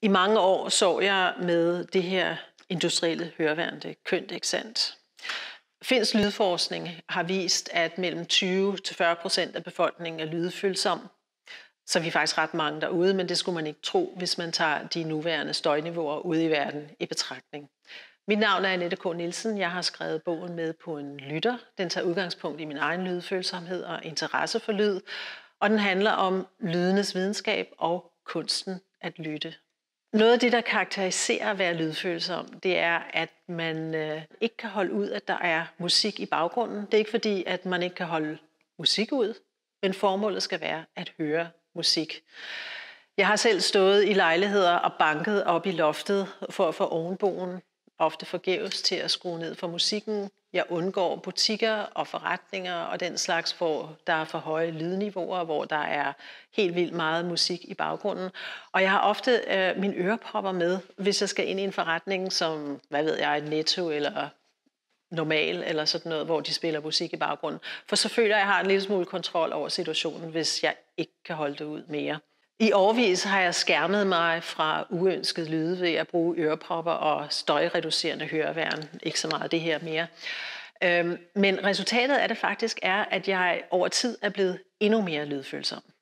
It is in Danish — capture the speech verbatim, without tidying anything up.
I mange år så jeg med det her industrielle høreværn, det er kønt, ikke sandt? Finsk lydforskning har vist, at mellem tyve til fyrre procent af befolkningen er lydfølsom. Så vi er faktisk ret mange derude, men det skulle man ikke tro, hvis man tager de nuværende støjniveauer ude i verden i betragtning. Mit navn er Annette K. Nielsen. Jeg har skrevet bogen med på en lytter. Den tager udgangspunkt i min egen lydfølsomhed og interesse for lyd. Og den handler om lydenes videnskab og kunsten at lytte. Noget af det, der karakteriserer at være lydfølsom, det er, at man øh, ikke kan holde ud, at der er musik i baggrunden. Det er ikke fordi, at man ikke kan holde musik ud, men formålet skal være at høre musik. Jeg har selv stået i lejligheder og banket op i loftet for at få ovenboen, ofte forgæves, til at skrue ned for musikken. Jeg undgår butikker og forretninger og den slags, hvor der er for høje lydniveauer, hvor der er helt vildt meget musik i baggrunden. Og jeg har ofte øh, mine ørepropper med, hvis jeg skal ind i en forretning som, hvad ved jeg, Netto eller Normal eller sådan noget, hvor de spiller musik i baggrunden. For så føler jeg, at jeg har en lille smule kontrol over situationen, hvis jeg ikke kan holde det ud mere. I årevis har jeg skærmet mig fra uønsket lyde ved at bruge ørepropper og støjreducerende høreværn. Ikke så meget det her mere. Men resultatet af det faktisk er, at jeg over tid er blevet endnu mere lydfølsom.